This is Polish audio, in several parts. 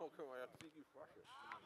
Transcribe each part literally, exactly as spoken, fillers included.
mogę, a jak Trigi w pasie.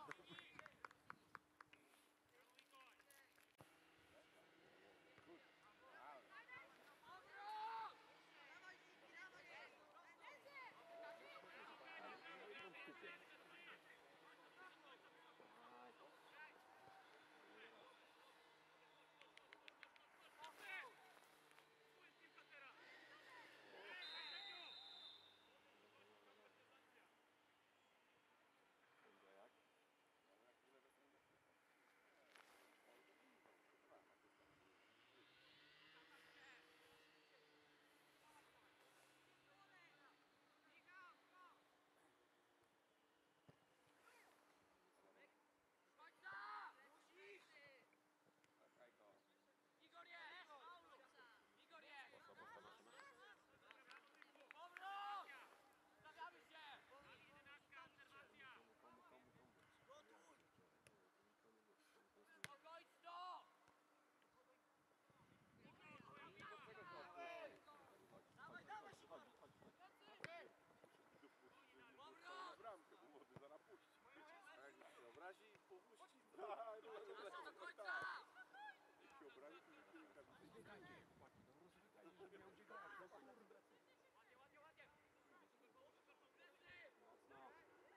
Igor jest! Igor jest! Stawiamy się! Spokojnie to! Dawaj, dawaj! Bramkę, bo młody zaraz puści. A jak się obrazi, popuści. Do końca! Jak się obrazi, to nikt nie robi. Rozbiegajcie, chłopaki, no rozbiegajcie, żeby miał gdzie grać, no kurde. Ładnie, ładnie, ładnie! No.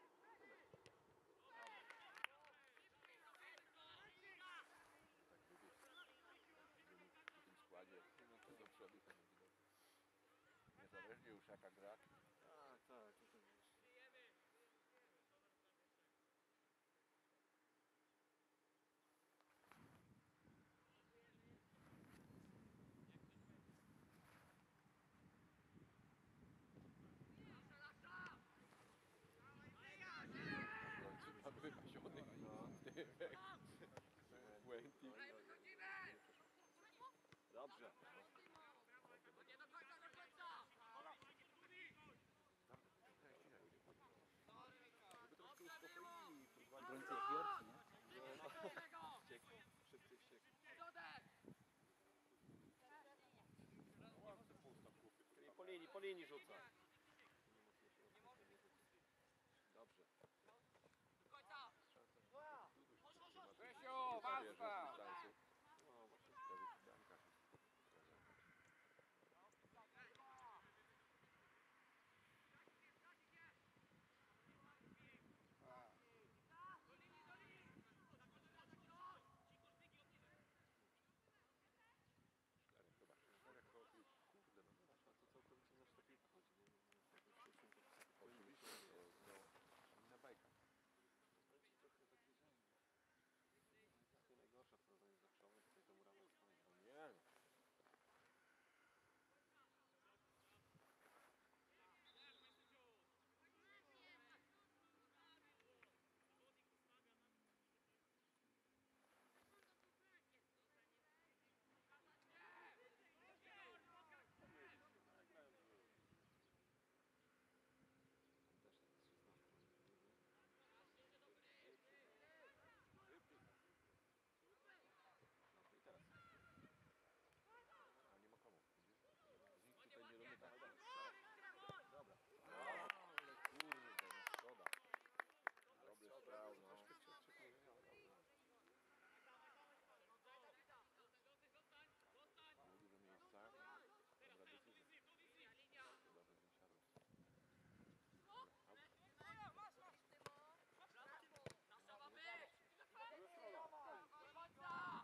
Tak lubię w tym składzie, no to do przodu to nie widać. Niezależnie już jaka gra. Tak, tak, to jest. Mamy wypasiony Błękit. Dobrze. Nie do końca, do końca! Żeby troszkę uspokoili. Obrońcy Fiorki, nie? Wszyscy wściekli. Czyli po linii, po linii rzuca. Dobrze. Do końca! Grzesiu, walka! No właśnie, prawie w bramkach. Szklarek, zobacz, Szklarek to kurde, no zobacz, a to całkowicie nasz taki chodzi, nie? Oczywiście, to inna bajka. Trochę tak wiedziałem. To najgorsza wprowadzenie zakrzowe, tutaj to murawa jest fajna. No nie no. Tutaj nie domyka. Dobra. Ale kurde, no szkoda. Dobry strzał, no. Było dużo miejsca. Dobra decyzja. Chyba bez siadł. Nasza ma być! Do końca!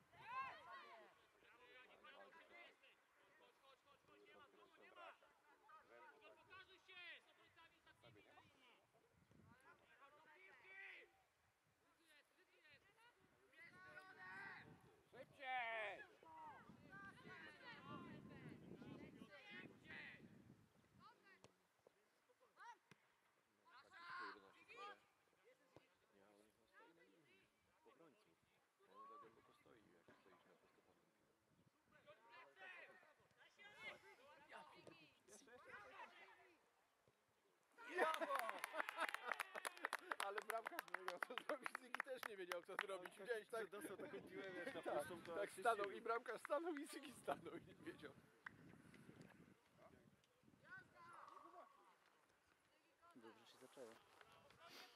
Chodź, chodź, chodź, nie ma, znowu nie ma! Pokażuj się! Z obrońcami ostatnimi linii! Do piłki! Bierz stronę! Szybciej! Szybciej! Nie, ale niech on stoi na linii. Obrońców. On tak głęboko stoi, jak stoisz na prostopadłym piłę. Ja jeszcze, ale bramkarz nie wiedział co zrobić, Zygi też nie wiedział co zrobić. Widziałeś, tak? Dostał taką piłę, wiesz, na tak, to tak stanął i bramkarz stanął i Zygi stanął i nie wiedział. Dobrze się zaczęło.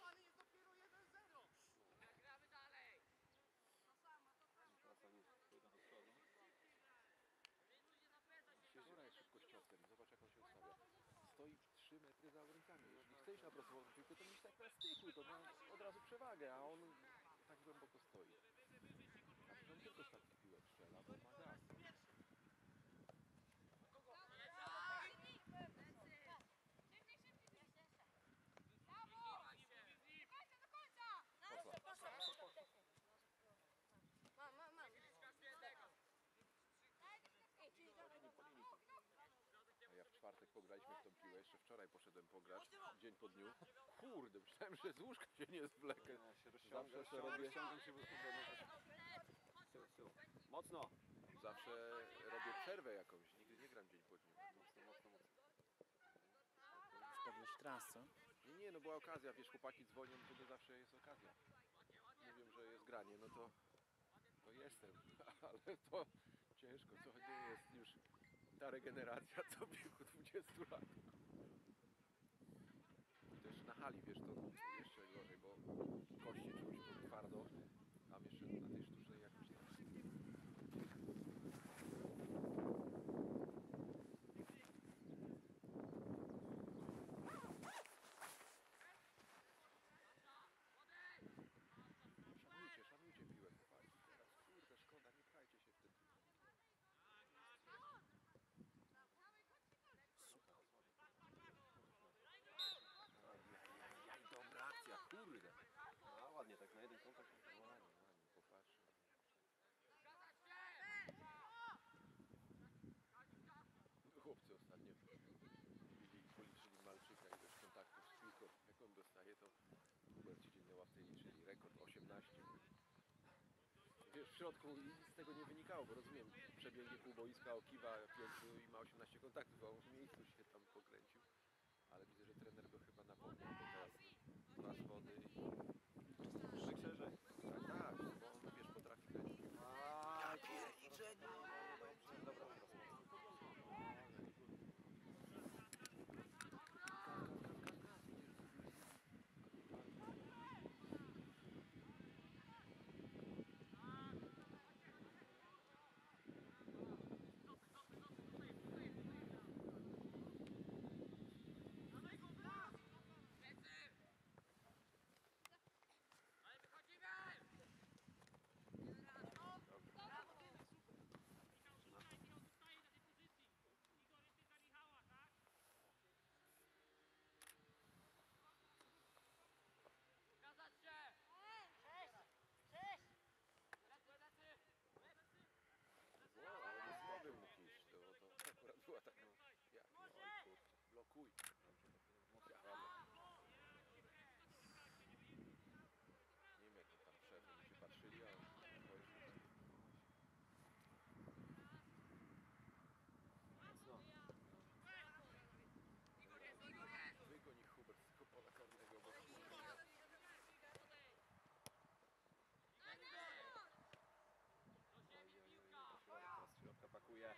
piłkę za obrońcami. Jeśli chcesz na prostą piłkę, to musisz tak na styku, to ma od razu przewagę, a on tak głęboko stoi. A przecież on tylko z takich piłek strzela, bo ma gaz. Mam, mam, mam. A ja w czwartek pograliśmy w tą piłę, jeszcze wczoraj poszedłem pograć, dzień po dniu. Kurde, myślałem, że z łóżka się nie zwlekę. Ja się Zawsze to robię, ściągam się, bo Tył, tył. Mocno. zawsze robię przerwę jakąś, nigdy nie gram dzień po dniu. mocno, mocno, mocno. Wpadłeś w trans, co? Nie, nie, no była okazja, wiesz, chłopaki dzwonią, to nie zawsze jest okazja. Mówią, że jest granie, no to, to jestem, ale to ciężko, to nie jest już ta regeneracja, co w wieku dwudziestu lat. I też na hali, wiesz, to jeszcze gorzej, bo kości czuć bo twardo, a jeszcze na tej sztucznej jakoś nie. Szanujcie, szanujcie piłę, chłopaki. Teraz, kurde, szkoda, nie pchajcie się w ten piłkę. Jaj, dobra akcja, kurde. A ładnie, tak na jeden kontakt. Ładnie, ładnie, popatrz. Chłopcy ostatnio widzieli, policzyli Malczyka i bez kontaktów z piłką. Jak on dostaje, to Hubert ci dzień na ławce liczyli rekord osiemnaście. Wiesz, w środku nic z tego nie wynikało, bo rozumiem, przebiegnie pół boiska, okiwa pięciu i ma osiemnaście kontaktów, a on w miejscu się tam pokręcił. Ale widzę, że trener go chyba napomniał, bo teraz raz wody i... Tak szerzej. Tak, tak, bo on, wiesz, potrafi grać w piłkę. Ja pierniczę, no, dobrze, dobra, teraz mocno. Wow, ale nie z nowy mógł iść, to, to akurat była taka... Ja, no, oj, kurczę, blokuj. Ja, nie wiem jak on tam wszedł, oni się patrzyli, a on weszł. Mocno. Wygoń ich Hubert z tego pola karnego, bo Teraz środka pakuje.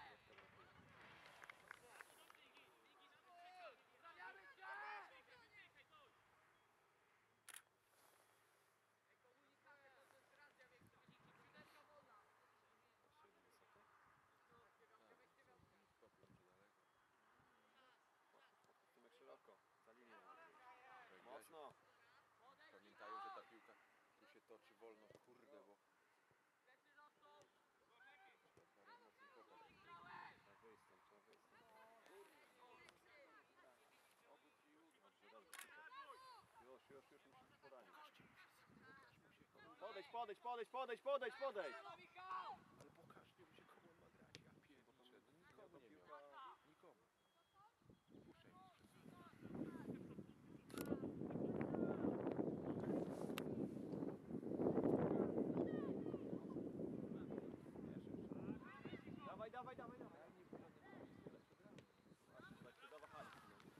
Tymek szeroko, za linię. Mocno. pamiętają, że ta piłka tu się toczy wolno, kurde, bo... Trzeba mocniej kopać. Trzeba wyjść stąd, trzeba wyjść stąd. Dobrze, dobrze, super. Już, już, już musi być podanie. Podejdź, podejdź, podejdź, podejdź, podejdź, podejdź! Ale pokażcie mu się, komu on ma grać, ja pierniczę, no nikomu nie miał, nikomu. Puszczaj mi przez... Dawaj, dawaj, dawaj, dawaj. Tak się dawa hali.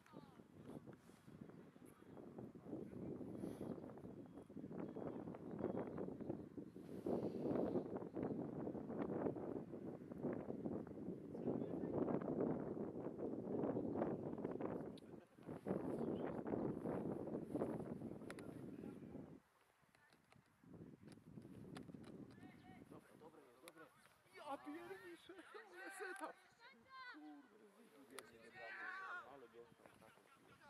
Dobra, dobre jest, dobre. Ja pierniczę, ale setup. Kurde, biednie nie bramy, ale dostał taką siłę.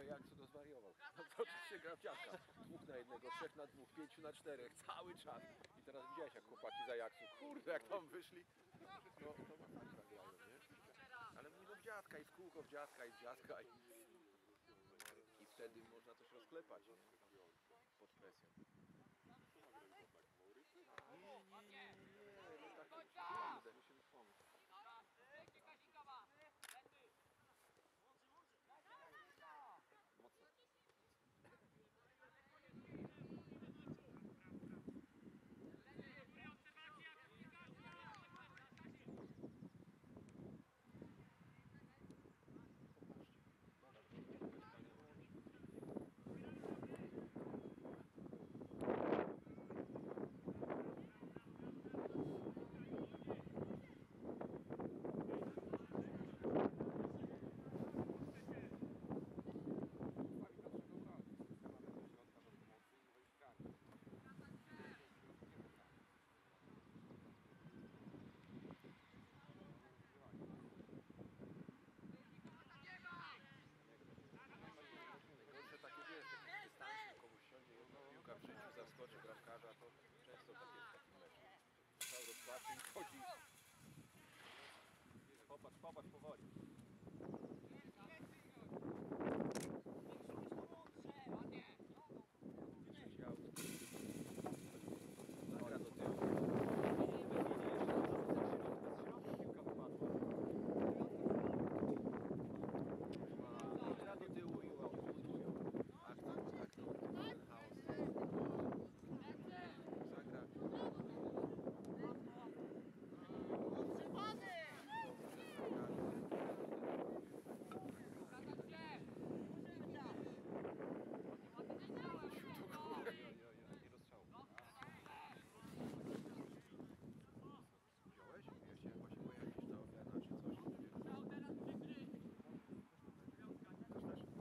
Zajaksu to zwariował. No to oczywiście gra w dziadka. Dwóch na jednego, trzech na dwóch, pięciu na czterech, cały czas. I teraz widziałeś jak chłopaki Zajaksu, kurde jak tam wyszli. To, to masakra grają, nie? Ale mówią w dziadka i w kółko w dziadka i w dziadka. I, i wtedy można też rozklepać, nie? Pod presją. Nie, nie, nie, nie, no tak kurde, musimy pomóc. Mocno. Najgorsze takie wiesz, jak dystansie komuś siądzie, jedna piłka w życiu zaskoczy bramkarza, to często tak jest w takim meczu. Cały rozpaczy i wchodzi. Popatrz, popatrz powoli. Chciał. Zagra do tyłu. Piłka wypadła. Zagra do tyłu i wow. Ach to, ach to, ten chaos. Zagra. Nie rozstrzał. Wziąłeś? Ja chciałem właśnie pojawić na ofiara czy coś. Chcesz też?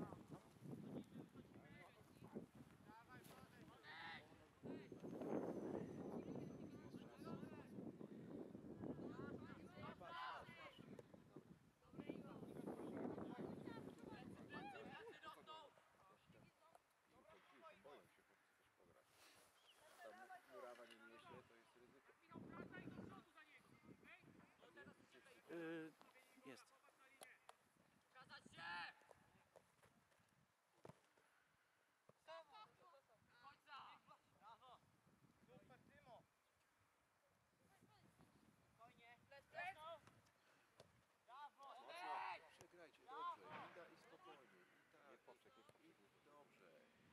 Boją się chłopcy też pograć. Ta murawa nie niesie, to jest ryzyko. Yy, jest. Przegrajcie, dobrze. Ida i spokojnie. I tak. Nie poprzek, nie poprzek. I dobrze.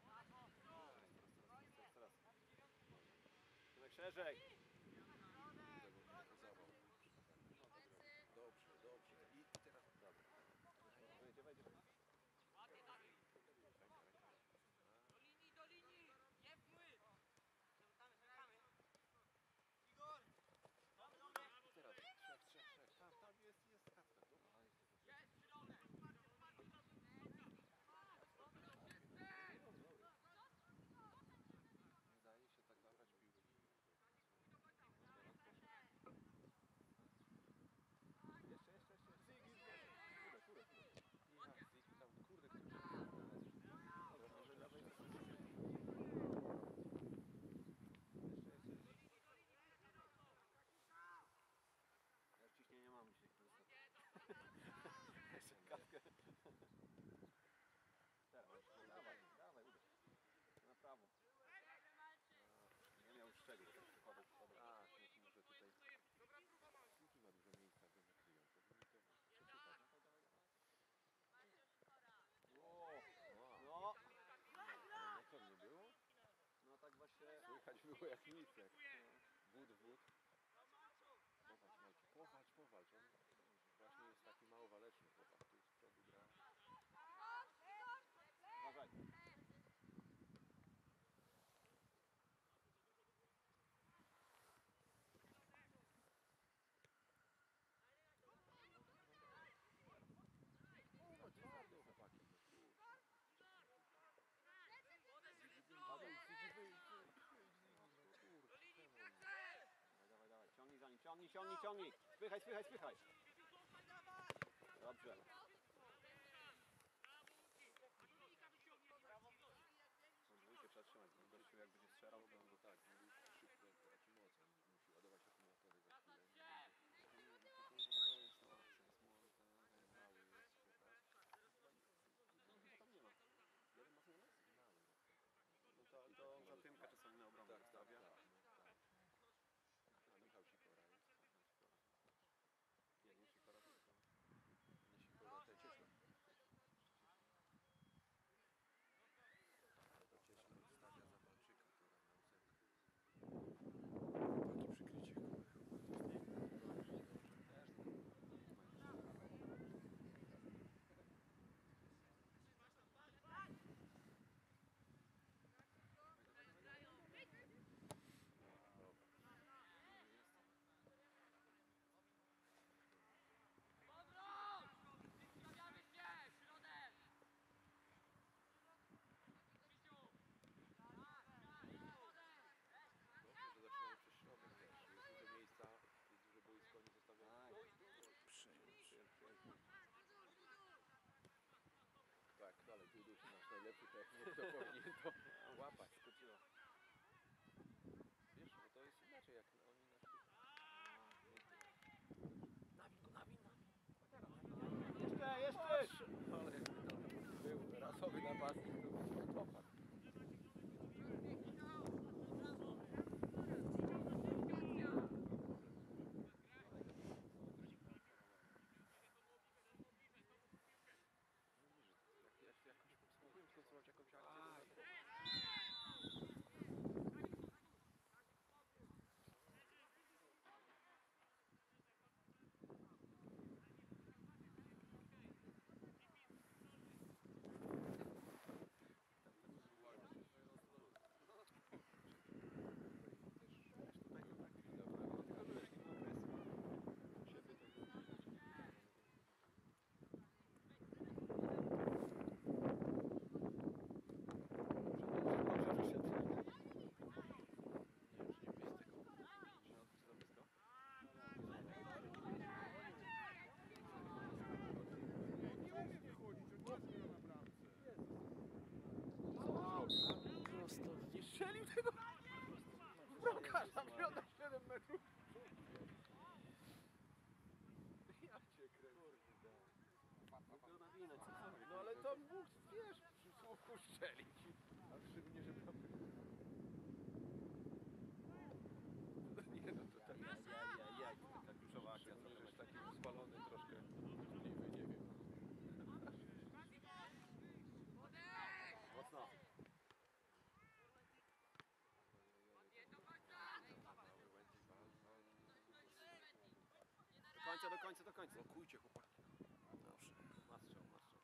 Teraz, teraz. Tyłek szerzej. Tego nie zawał. Dobrze, dobrze. I, i teraz dobra. Wejdzie, wejdzie. I teraz trzech, trzech, trzech. Tam, tam jest, jest Kacper. Dobra. Nie daje się tak zabrać piłki. Jeszcze, jeszcze, jeszcze. Kurde, kurde, kurde. I jak Ziki tam, kurde, który się znalazł. Dobra, może dawaj. Jeszcze, jeszcze, jeszcze. Ja ciśnienia mam dzisiaj. Jeszcze kawkę. Teraz, dawaj, dawaj, uderz. Na prawo. Nie miał już czego, tak przychodzą. Tak, no może tutaj. Ziki ma dużo miejsca, go nakryją. Powinni to przeczytać. O, Wow. no, No co, nie było? no tak właśnie. Słychać było jak nic, jak wód, wód. Popatrz, Majki, powalcz, powalcz. On właśnie jest taki mało waleczny chłopak, tu z przodu gra. Uważaj. No twardo chłopaki. Dawaj, Ziggy, wyjdź, Dawaj, dawaj, dawaj. Ciągnij za nim, ciągnij, ciągnij, ciągnij. Spychaj, spychaj, spychaj. Dobrze. Końcowy napastnik to będzie topa. Jak, jak, jakoś spróbuję skonstruować jakąś akcję. To Prosto. nie strzelił tego bramkarza, wygląda siedem metrów. Ja cię kręcę. No ale to mógł, wiesz, przy słupku strzelić. A szczególnie, że bramkę. Nie no, to tak. Jak taka kluczowa akcja, co Szczególnie, że jest taki spalony troszkę. Możliwy, nie wiem. mocno. Do końca, do końca, do końca. Blokujcie chłopaki. Dobrze. Ma strzał, ma strzał.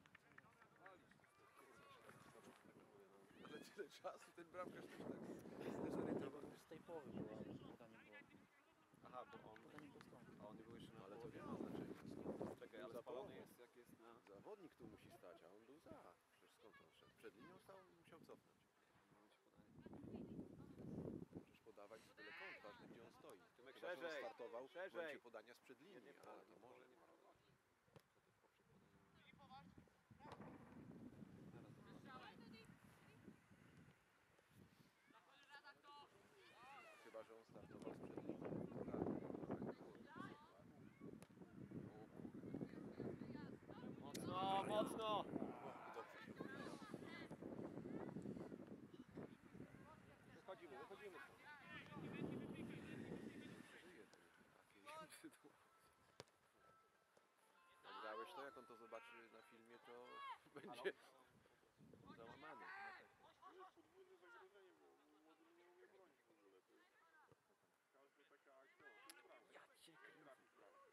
Ale tyle czasu ten bramkarz też tak To zdezorientowany. już z tej połowy było, ale podanie było. Aha, bo on, Podanie było stąd. a on nie był jeszcze na Ale to połowie. nie ma znaczenia. Czekaj, Był ale za spalony połową. jest jak jest na... Zawodnik tu musi stać, a on był za. Przecież skąd on szedł? Przed linią stał i musiał cofnąć. momencie podania. Możesz podawać z byle kąt, ważne gdzie on stoi. Tymek, Chyba, że on szerzej, startował w szerzej. momencie podania sprzed linii. Nie, nie, A, to może. Nie ma. Chyba, że on startował sprzed linii. Mocno, mocno! I dobrze się pomyślał. Wychodzimy, wychodzimy stąd. Żyje tu takiej sytuacji. Nagrałeś to, jak on to zobaczy na filmie, to będzie załamany. To jest podwójne zagrożenie, bo młody nie umie bronić w ogóle. To jest każda taka akcja, o, to jest bramka. Ja cię kręcę. Trafisz bramkę.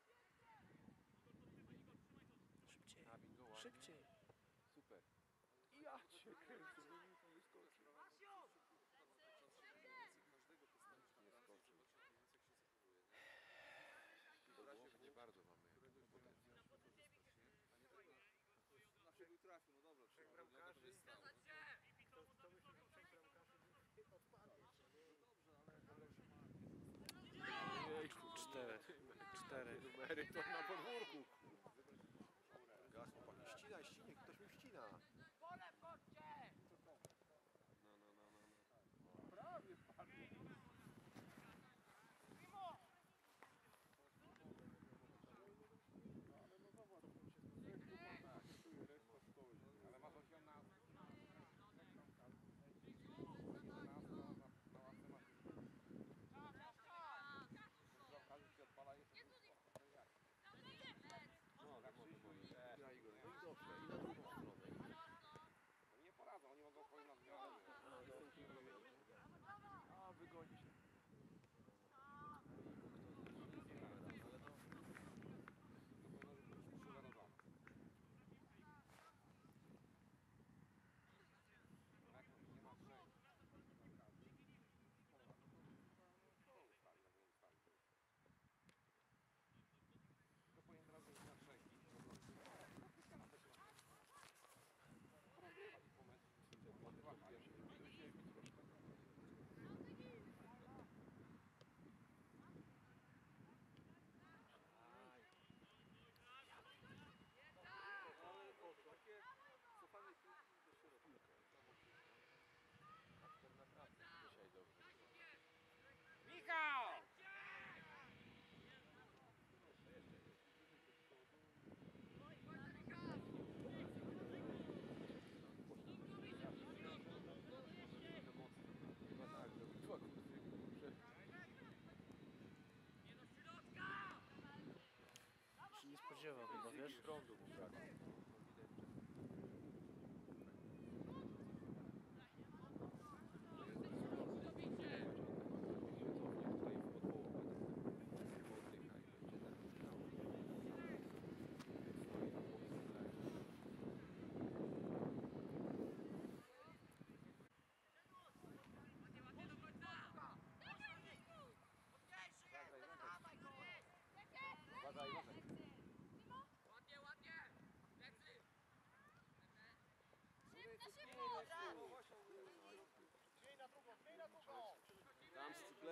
Szybciej. A, bingo, ładnie. Szybciej. Super. Ja cię kręcę, no mi tu wyskoczy. Nie skoczy. To było, będzie bardzo mamy potencjał. Dlaczego trafił? No dobra, trzeba. Bramkarzy. Cztery. Cztery. Numery to na podwórku. Gaz, chłopaki, ścinaj, ścinie, ktoś mi wcina. No, no, no, no. no. Prawie padł. Ale no zobacz, trzech chłopaków tu reszta stoi. Ale masz osiemnaście. osiemnaście na, na ławce masz. Bramkarzy się odpala jeszcze.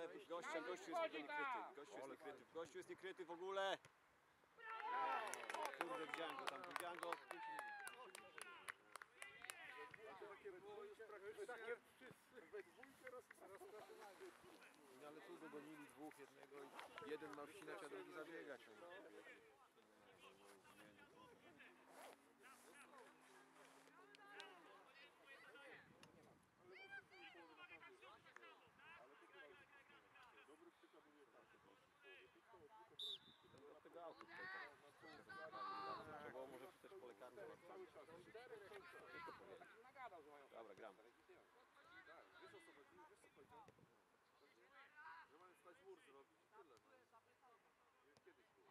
ogóle gościa, gościu jest niekryty. Gościu jest niekryty. Gościu jest niekryty w ogóle. Kurde, widziałem go tam, widziałem go. No ale tu dogonili dwóch, jednego i jeden ma wsinać, a drugi zabiegać. No. Od tego autu tutaj tak. Trzeba było może też po lekarzu. Dobra, gram. Wiesz o co chodzi? Wiesz co chodzi? Że mają stać mur zrobić i tyle. No. Kiedyś było.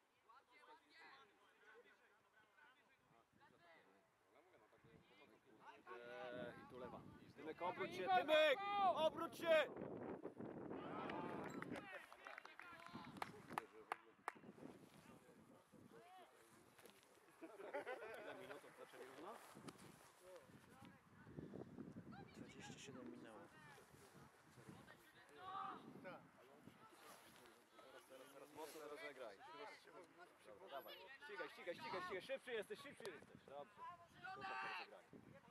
Eee, I tu lewa. Tymek, obróć się, Tymek! Obróć się! Ile minut od zaczęcia równo? dwadzieścia siedem minęło. Teraz, teraz mocno rozegraj. Dobra, dawaj. Ścigaj, ścigaj, ścigaj, ścigaj. Szybszy jesteś, szybszy jesteś. Dobrze. Super to rozegraj.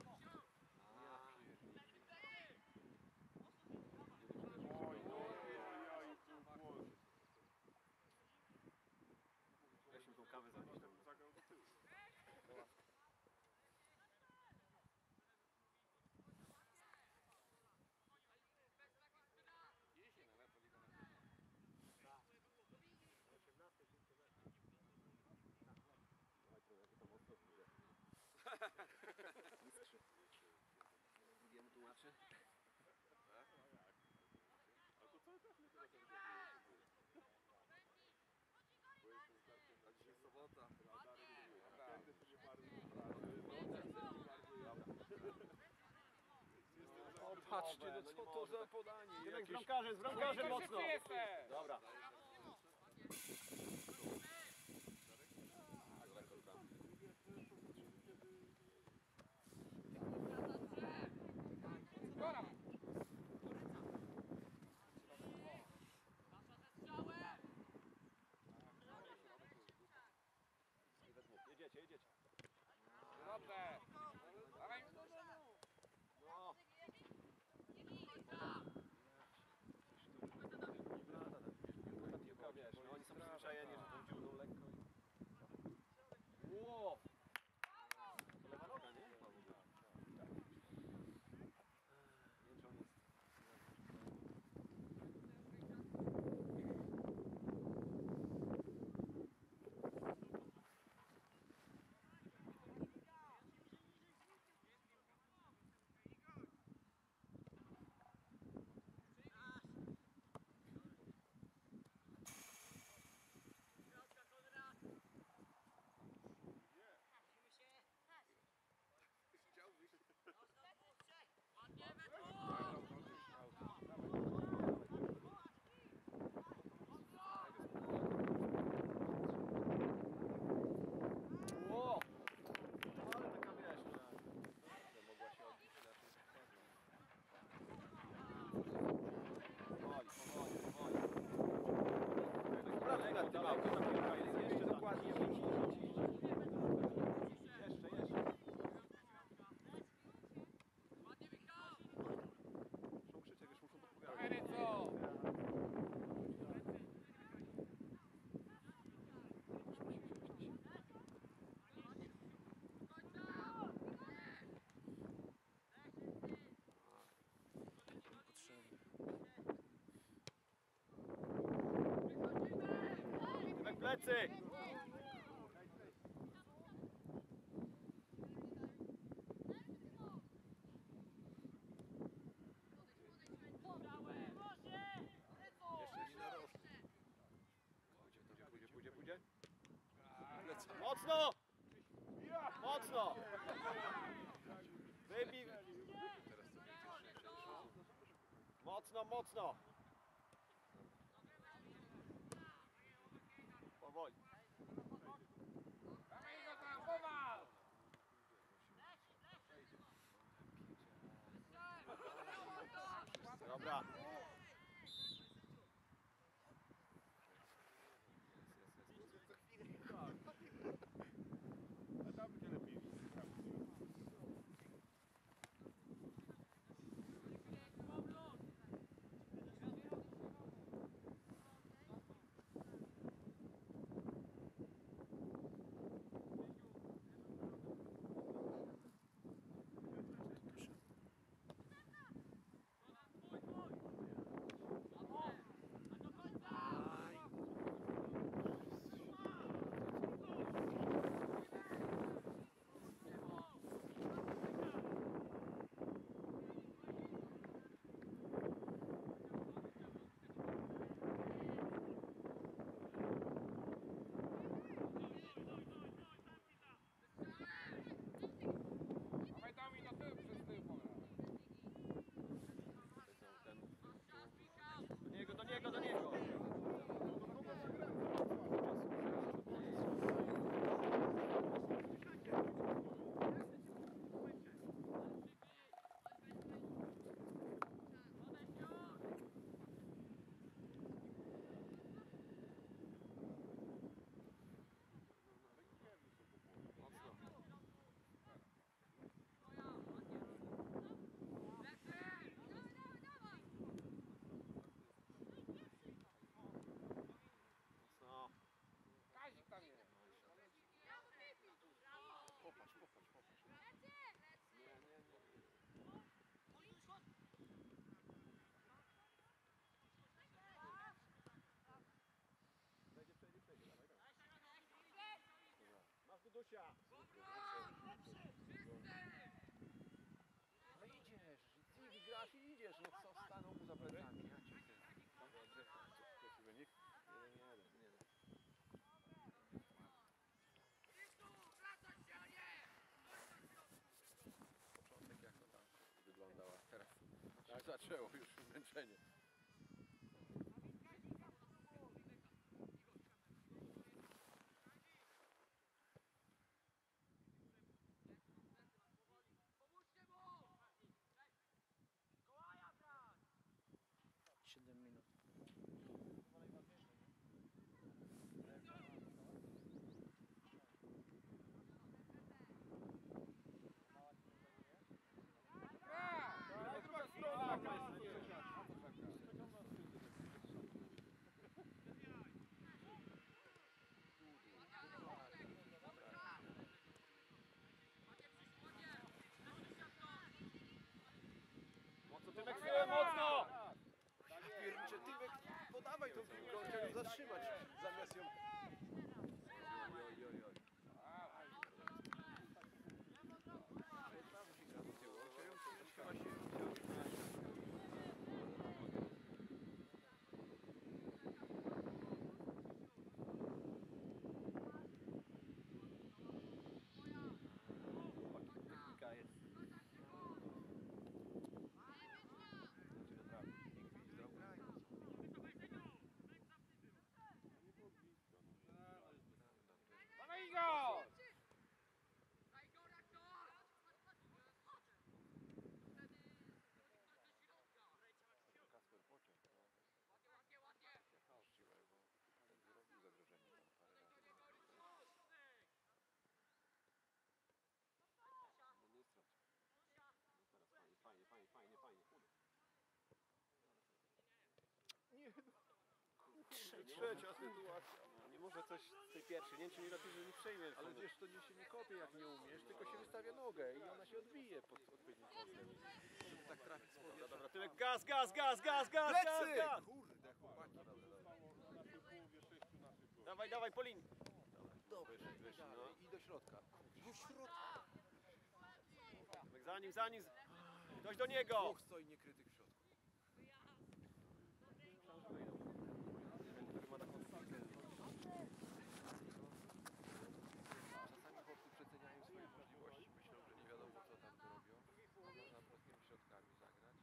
Weź mi tą kawę zanieść tam. Mistrzu. Drugiemu tłumaczy. A dzisiaj sobota. O, patrzcie, no co to za podanie. Tymek z bramkarzem, z bramkarzem mocno. Dobra. Jedziecie, jedziecie. Dobrze. Dawaj. No. Ta piłka, wiesz, no oni są przyzwyczajeni, że tą dziurą lekko i... Ło! To lewa noga, nie? Tak. Nie wiem, czy on jest... Ło! Ale taka, wiesz, no, mogła się odbić inaczej. Powoli, powoli, powoli. Kolega, ty małka ta piłka jest jeszcze dokładnie, idź, idź, idź, idź. Jeszcze, jeszcze. Muszą krzyczeć, wiesz, muszą podpowiadać. Eryco. Potrzebny. Tymek, plecy! Jeszcze nie narost. Pójdzie, pójdzie, pójdzie, pójdzie. Mocno! Mocno! Wybij! Mocno, mocno! Powoli. Dawaj go tam, powal. Dobra. No idziesz, ty grasz i idziesz, no co stanął mu za plecami, ja ci chcę. Jaki wynik? jeden jeden. Początek jak to tam wyglądała, teraz tak zaczęło już zmęczenie. siedem minut. Mocno Tymek z tyłem, mocno! Piernicze, Tymek, podawaj tą piłkę, on chciał ją zatrzymać, zamiast ją... Oj, oj, oj, oj. Do tyłu, on chciał ją chyba się... Technika jest. Dawaj go! Kasper pociąg, no. Jechał siłę, bo ten zrobił zagrożenie tam parę razy. No nie strać. No teraz fajnie, fajnie, fajnie, fajnie, fajnie. Kurde. Nie, Trzecia sytuacja. No, nie może coś z tej pierwszej, nie wiem czy nie lepiej, że nie przejmie. ale wiesz, to nie się nie kopie jak nie umiesz, tylko się wystawia nogę i ona się odbije pod odpowiednim kątem. Żeby tak trafić z powietrza. Dobra, Tymek, gaz, gaz, gaz, gaz, gaz, gaz, Plecy! gaz! Kurde, chłopaki. Dawaj, dawaj, po linii. Dobrze, wyżej, no. I do środka. Do środka. Tymek, za nim, za nim. Dość do niego. Dwóch stoi niekrytych w środku. Który ma taką skillę. Czasami chłopcy przeceniają swoje możliwości. Myślą, że nie wiadomo co tam robią. Można prostymi środkami zagrać.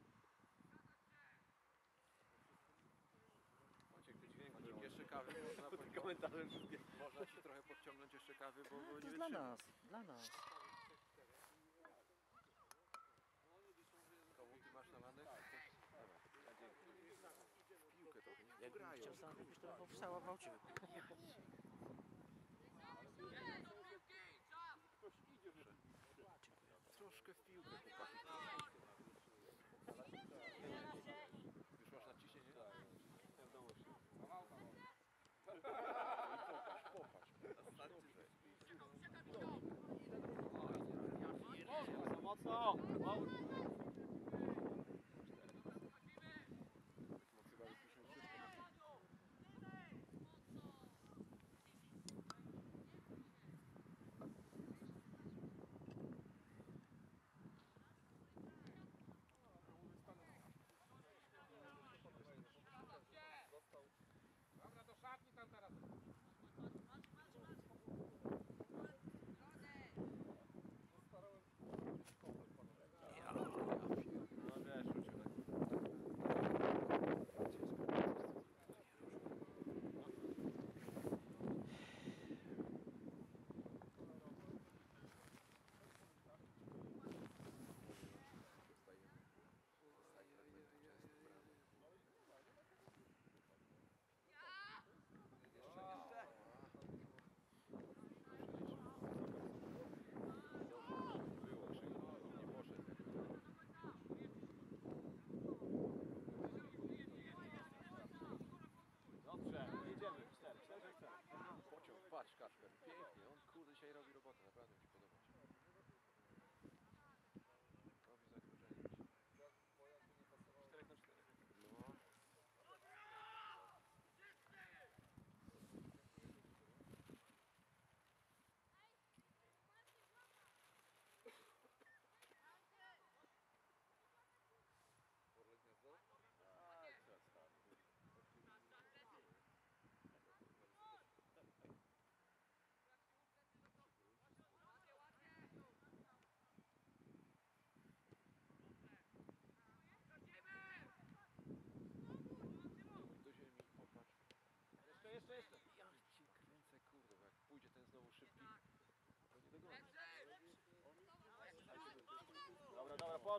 Maciek, ty dźwięk Maciek, jeszcze kawy można, po tym komentarze wszystkie. można ci trochę podciągnąć jeszcze kawy, bo, bo To nie jest dla wytrzyma. nas, dla nas. Komu ty masz nalanek? Dawaj. W piłkę trochę, nie Jakbym grają. chciał sam wypić, to powstała w aucie. Troszkę w piłkę, chłopaki. Już masz naciśnienie? Ja w domu już. Popatrz, popatrz. Dobrze. Mocno, mocno! O! Chyba wypuścił wszystko. Dobra, do szatni tam teraz. Ja.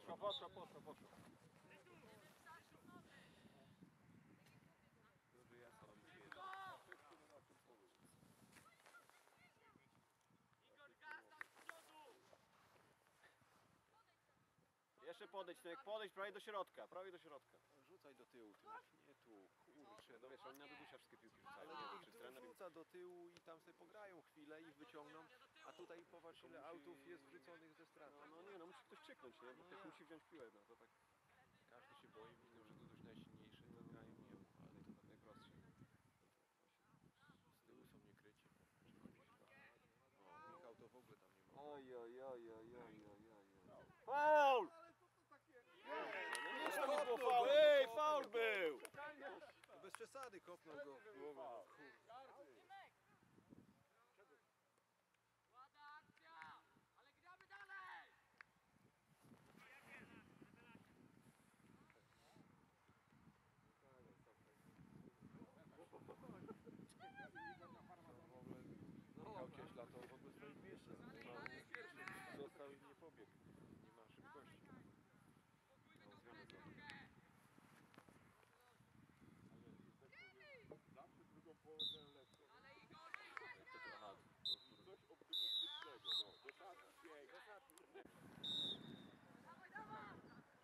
Poszła, poszła, poszła, poszła. Duży jest, ale musi jeść. Jeszcze podejdź, Tymek, podejdź prawie do środka, prawie do środka. Rzucaj do tyłu, ty nie tu, kurczę, No no wiesz, oni na Dudusia wszystkie piłki rzucają, ale nie wiem, niech czy tu trener im... rzuca do tyłu i tam sobie pograją chwilę, ich wyciągną, a tutaj popatrz ile autów jest wrzuconych ze stratą. No, no nie, no musi ktoś krzyknąć, nie? Bo No ktoś jak? musi wziąć piłę, no to tak. Każdy się boi, myślą, że Duduś najsilniejszy, to grają jemu, ale to tak najprostszy. Z tyłu są niekryci. O, Michał to w ogóle tam nie ma. Oj, oj, oj, oj, oj, oj, oj. Faul! No nie, to nie było faul, ej, faul był! Bez przesady kopnął go w głowę. No, kurde. Ładna akcja! Ale gramy dalej! Michał Cieśla to w ogóle stoi pierwszy. Został i nie pobiegł. Nie ma szybkości. No, zmianę zrobił. Zawsze drugą połowę miałem lepszą. Ale Igor! To to, aha, I coś optymistycznego, no. Do szatni, bieg, do szatni. Dawaj, dawaj!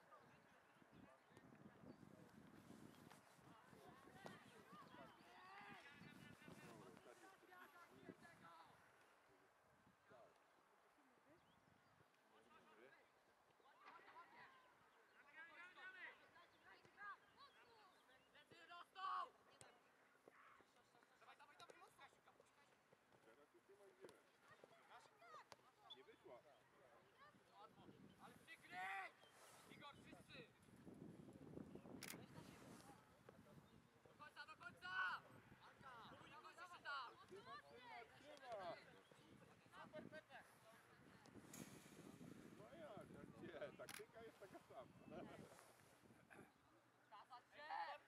Lecy rosną! Dawaj, dawaj, dawaj, mocno! Teraz już nie ma gdzie. Nie wyszła. Ale przykryj! Igor, wszyscy! Do końca, do końca! Spróbuj do końca się tam! Trzyma, trzyma, trzyma. Super, Pepe! No jak, jak gdzie? Taktyka jest taka sama. Kazać się!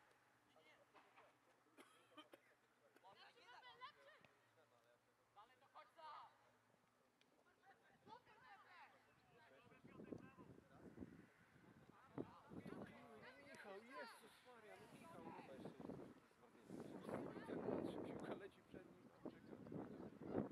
Dalej do końca! Super, Pepe! Michał, Jezus Maria, no Michał, no to jeszcze jak patrzy, piłka leci przed nim, a czeka.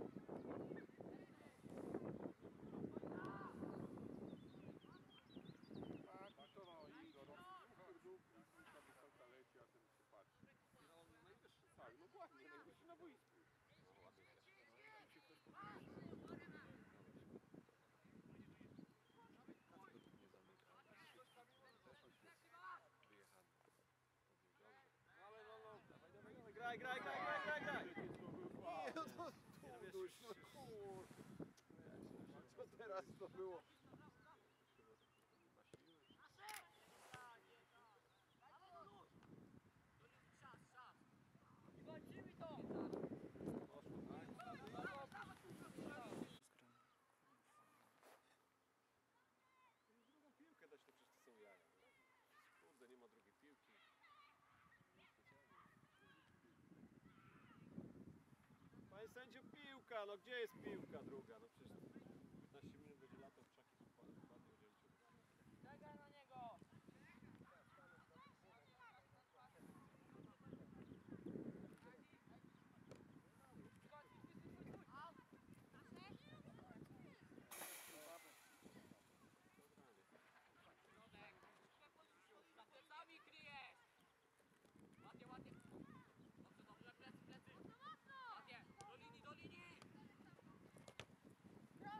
Tak, patrzował Igor. Super dół, piłka wysoko leci, a ten się patrzy. no najwyższy. Tak, no ładnie, najwyższy na boisku. No ładnie też. No, tam się ktoś podniesie. Nie zamyka. Wyjechany. Ale no, no, dawaj, dawaj, dawaj, graj, graj, graj, graj, graj, graj! Dziecko był faul. No to Duduś, no kurde. Co teraz to było? Czas, czas! I walczymy to! Drugą piłkę dać, to przecież to są jaja. Kurde, nie ma drugiej piłki. Panie sędzio, piłka, no gdzie jest piłka druga? No przecież piętnaście minut będzie latał w krzaki, to padnie, padnie, będzie liczył. Czekaj na niego! Za plecami kryjesz! Ładnie, ładnie! Dobrze, dobrze, plecy, plecy! Ładnie! Do linii, do linii!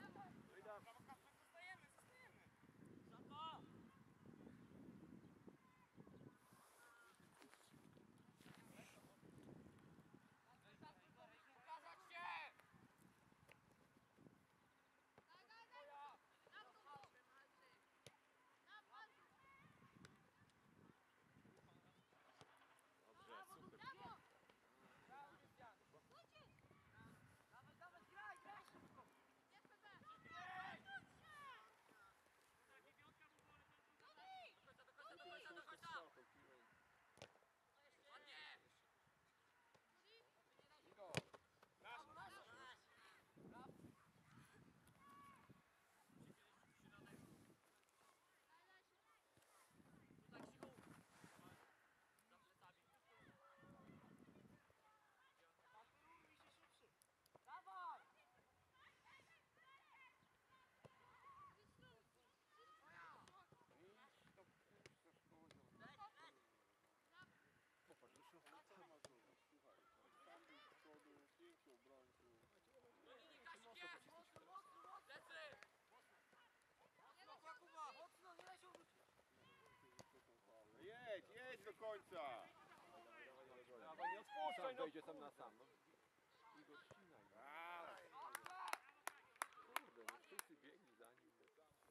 sam wejdzie sam na sam. No. I go ścinaj. no. Ale. Kurde, no wszyscy biegli za nim. No.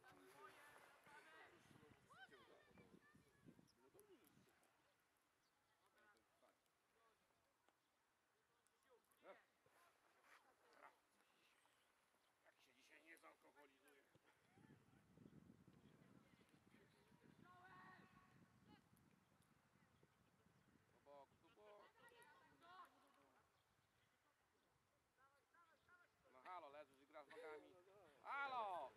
Jak się dzisiaj nie zalkoholizuje. Do boku, do boku. No halo, leżysz i grasz nogami. Halo!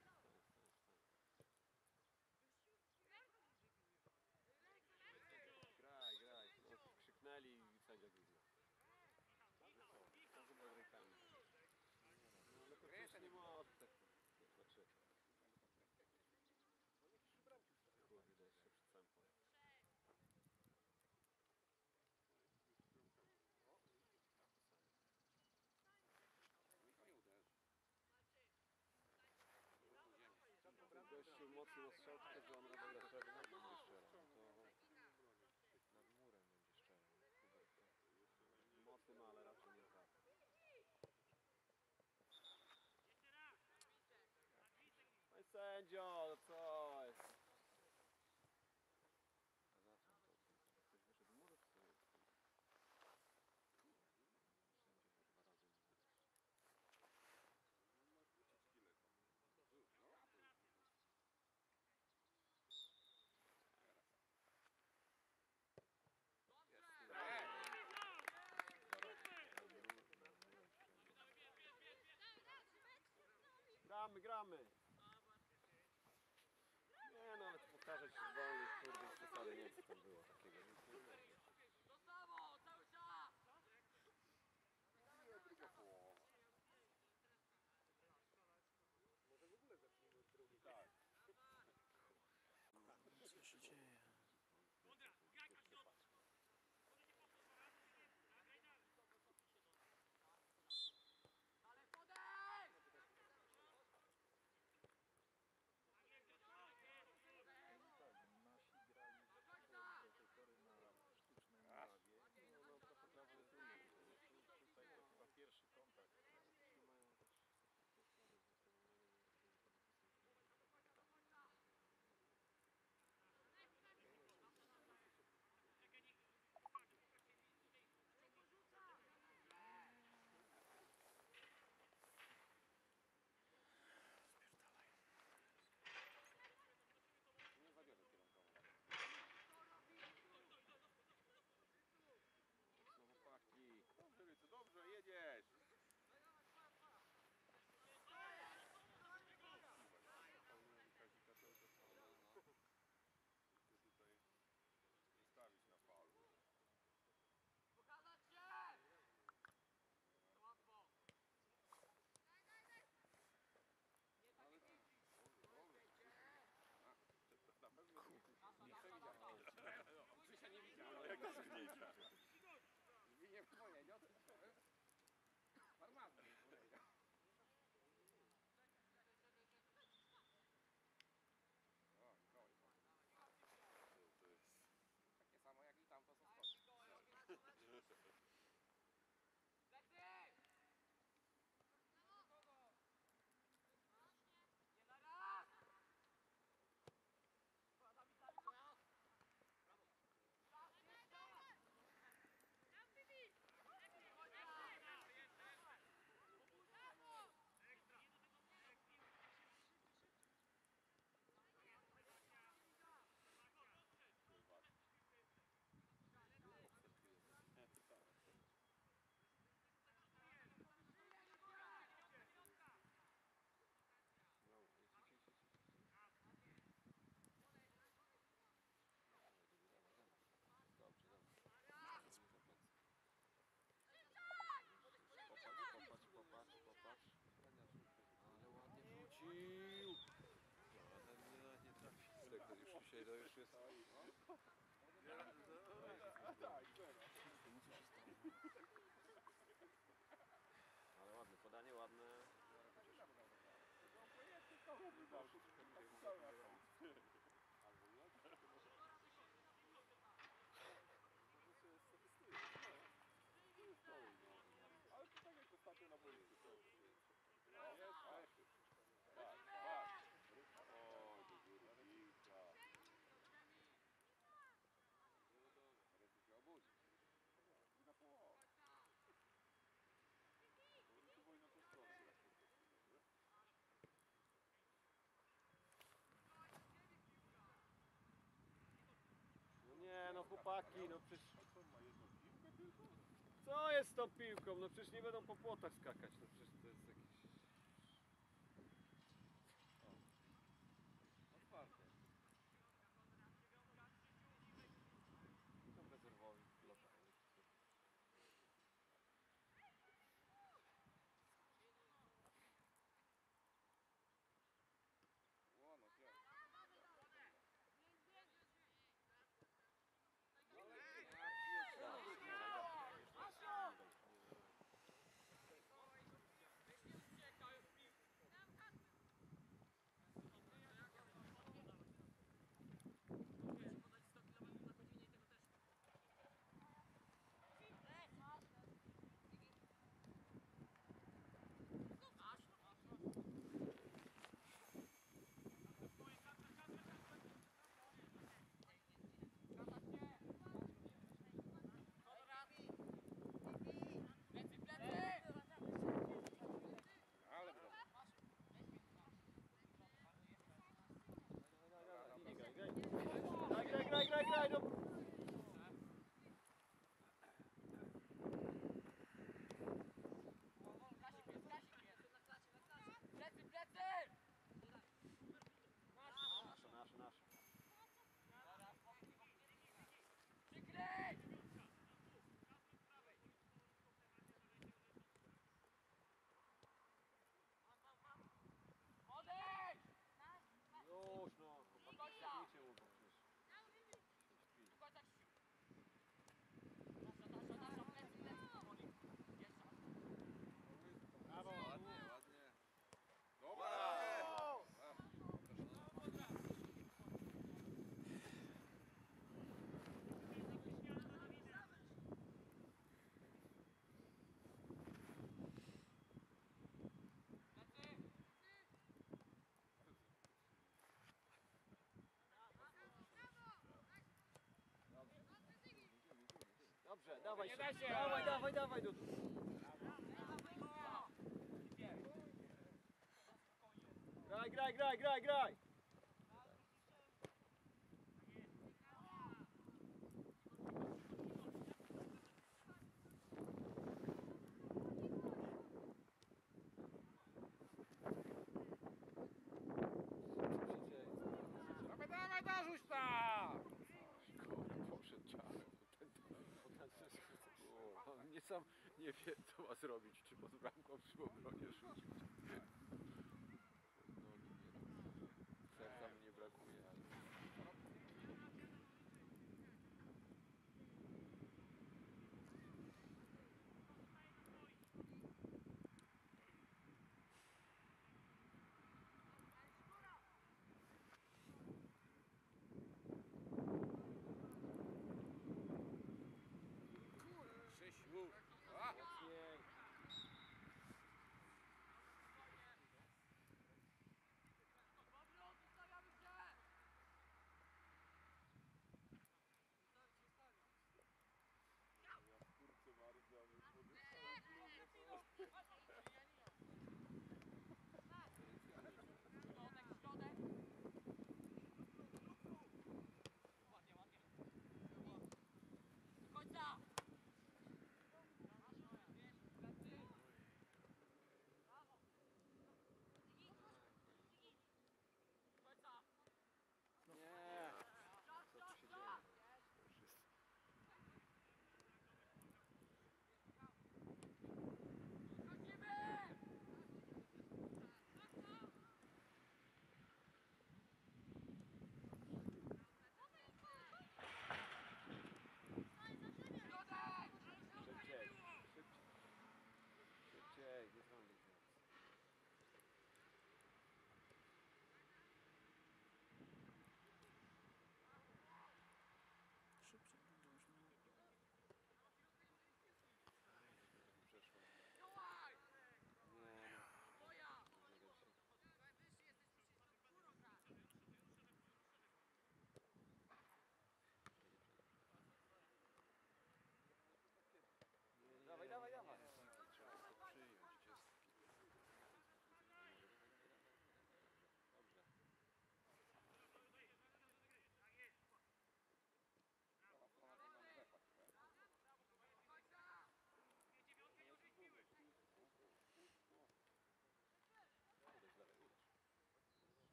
Graj, graj. No, krzyknęli i sędzia gwizdnął. To chyba z rękami. No ale to przecież nie może tak. Znaczy. Kurde, jeszcze przed sępą. Nikt nie uderzy. Gościu mocno na strzał, tylko że on robi Ale szereg nad będzie szczerą. To nad murem będzie szczerą. Hubert, to... mocny ma, ale raczej nie trafi. Panie sędzio, co jest? A za co to? Ktoś wyszedł mur? To jest... Sędzia już dwa razy nie wyszedł. No, a to... Jest. Ej! Gramy, gramy. Nie no, ale to powtarzać się wolny, kurde, z przesady nie wiem co tam było takiego. Nic nie wiem. Druga połowa. Co się dzieje? Nasi grali do tej pory na sztucznej murawie. No, no trochę prawo jest inne. Tutaj to chyba pierwszy kontakt. Nie mają też takie sprawy z Nie zabierze kierunkowo. Znowu paki. Dobrze, Rycu, dobrze, jedziesz. Pełniłem Kazika cały czas no. Chcę tutaj wystawić na faul. Ale tak. Na pewno nie przewidział. Krzysia nie widział. Jak to zdjęcia? Nie powiedział, to farmazon nie powiedział. O, Mikołaj. To jest... Takie samo jak i tam to co stoi. No, idź, idź, idź, idź. Dobrze, dobrze. Popatrz, popatrz, popatrz, popatrz. Ale ładnie wrócił. No, ale nie, nie trafi. Tak, to już dzisiaj to już jest. Ale ładne podanie, ładne. chłopaki, no przecież... Co, ma jedną piłkę tylko? Co jest z tą piłką? No przecież nie będą po płotach skakać, no przecież to jest jakieś... Otwarte. Są rezerwowi latają. O, no piąt. Ale dobrze. Graj, graj, graj, graj, graj, no! Nasza, nasza, nasza. Już no, chłopaki, zabijcie mu go przecież. Brawo. Ładnie, ładnie. Dobra. Dobrze, dawaj się, dawaj, dawaj, dawaj, Dudu. Graj, graj, graj, graj, graj. Dawaj, dawaj, dorzuć tam! Poszedł czarem. On nie sam nie wie, co ma zrobić, czy pod bramką, czy w obronie rzucić. Nogi nie serca mu nie brakuje, ale... Krzysiu. A! Mocniej.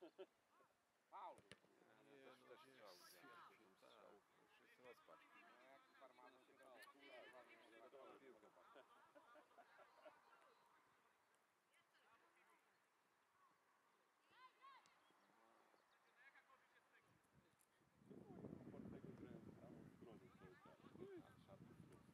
Faul. Nie, no też strzał. Strzał. Już jest rozpacz. No jak farmazon się robi, kurwa, nie ma Dobrą piłkę. Martego grałem w prawą stronę cały czas. A szarpy w lewo.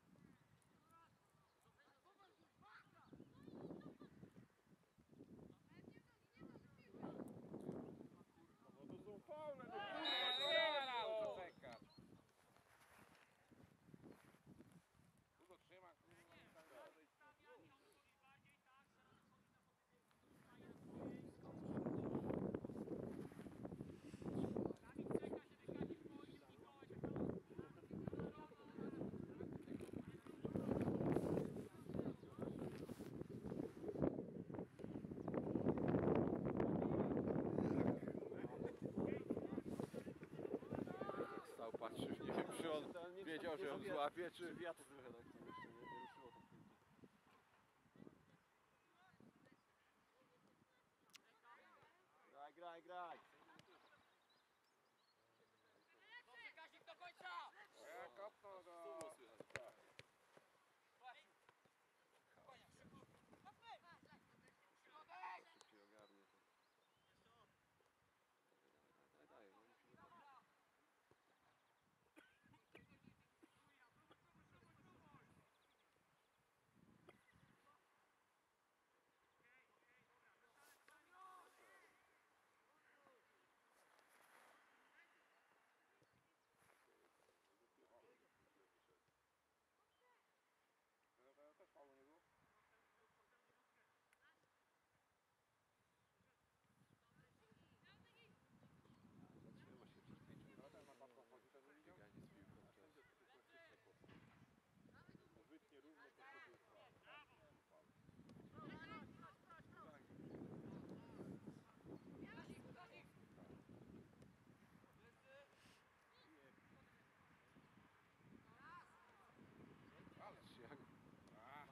No to są faule, no kurwa, No nie ma co czekać. Tu go trzyma, kurwa, nie tak dalej. Stał, patrzysz, nie wiem, czy on Totalnie wiedział, że ją wiatr- złapie, czy... Wiatr trochę tak tam jeszcze nie, nie ruszyło tą piłkę. Graj, graj, graj! Ja kopnął go. Szybciej ogarnie to. Daj, daj, daj, no musimy to... To też faulu nie było? Zatrzyma się przez pięć minut. No ten na papką chodzi, to nie widział? Bieganie z piłką w czasie. wytnie równo, to sobie jest faul. Ależ jak... A.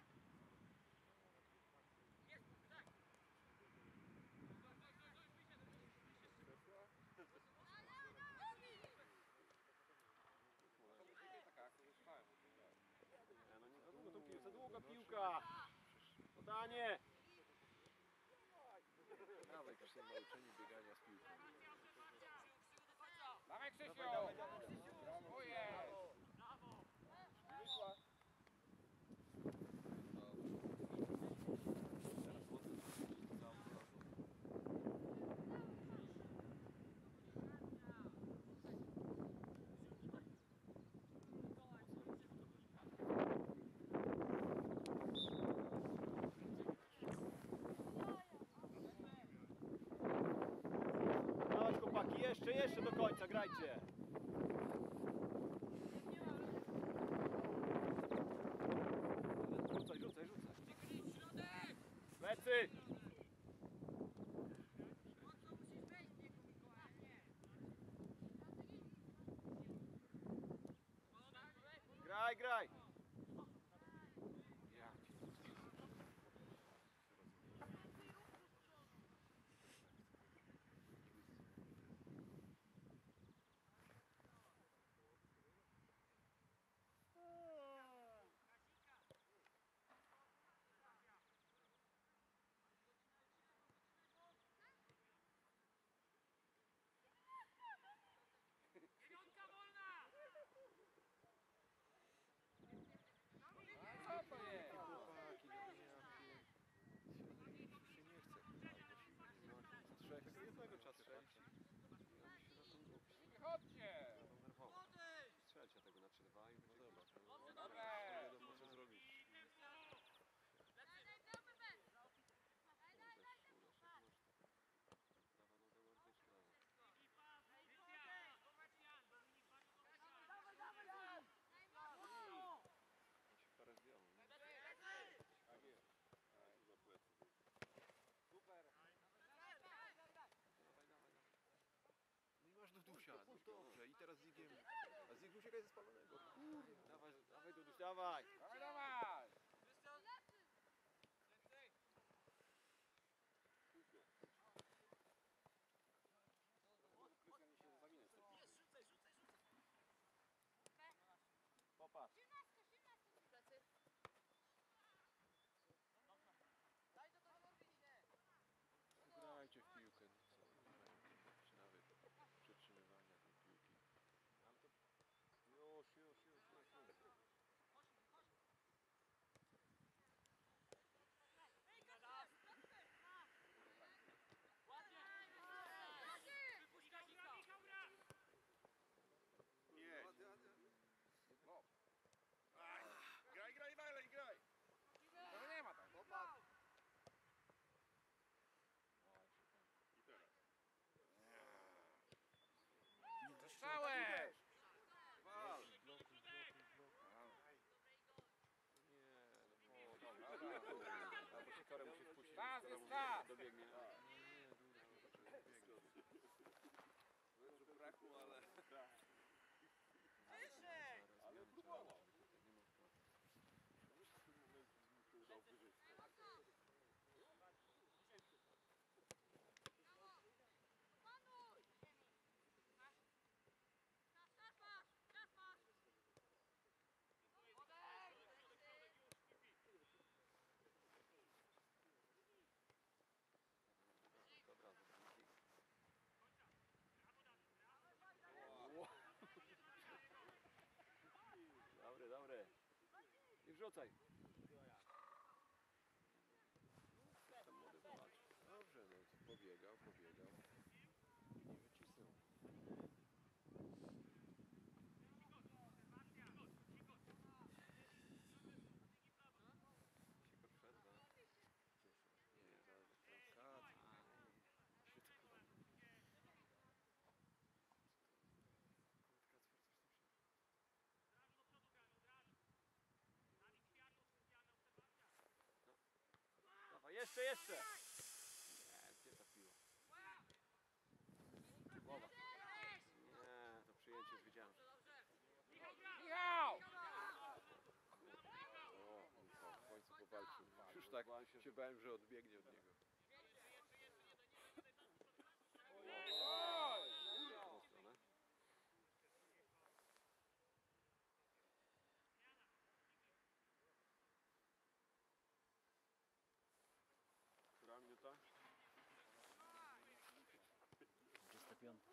To musi być taka akcja, że strzelałem. Nie, no nie za długo tą piłkę, za długa piłka! Podanie! Dawaj, już są nauczeni biegania z piłką. Dawaj Krzysiu! Dawaj, dawaj, dawaj. O jest! Wyszła. Teraz mocno to całą pracą. Dawaj chłopaki, jeszcze, jeszcze do końca, grajcie! Rzucaj, rzucaj, rzucaj! Plecy! Graj, graj! Ja cię. A co to jest? Chłopaki, no ja już się nie chce. No, trzech, tylko jednego trzeba strzelić. I oni się na tą głupie. Chodźcie! Będą nerwowo. Strzelcie tego na trzy dwa i będzie no dobra. No, Dobre! nie wiadomo co zrobić. Prawa noga bardziej czy lewa? On się parę zdjął, nie? Tak jest. A, za plecy. Super! Dawaj, dawaj, dawaj. No i masz Dudusia, no dobrze. I teraz Zigiem. A Zig uciekaj ze spalonego. Kurde. Dawaj, dawaj Duduś, dawaj! Dawaj, dawaj! boku, ale... Ale próbował. Nie ma sprawy. Wiesz, w tym momencie mu się udał wyżej skoczyć. Dobra, zobaczmy. Dobry, dobry. I wrzucaj. Tam młody walczy. Dobrze, no pobiegał, pobiegał. I nie wycisnął. Siko wszedł, no. Nie, zaraz bramkarz. Się to chyba... Kacper coś tam wszedł. Dawaj, jeszcze, jeszcze. Nie, gdzie ta piła? Głowa. Nie, to przyjęcie już widziałem. O, Michał, w końcu powalczył. Już tak się bałem, że odbiegnie od niego. W tą stronę. Która minuta? dwudziesta piąta.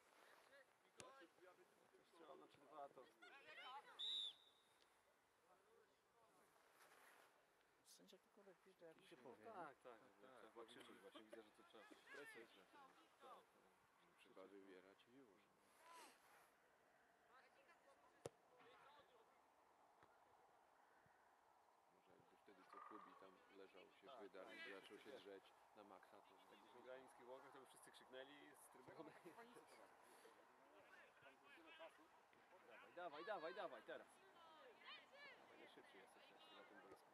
Strzelam na trzy dwa to... Sędzia tylko tak pisze, jak się powie. Tak, tak. tak, Trzeba bo krzyczeć właśnie, widzę, że to trzeba presję. Tak, Trzeba wybierać i już. Może jakby wtedy co Kubi tam leżał, się Tak, wydarł tak. i zaczął się drzeć na maksa, to Jakbyśmy grali w niskich łokach, to by wszyscy krzyknęli z trybuny. Dawaj, dawaj, dawaj, dawaj, teraz. Dawaj, najszybciej jesteś jeszcze na tym boisku.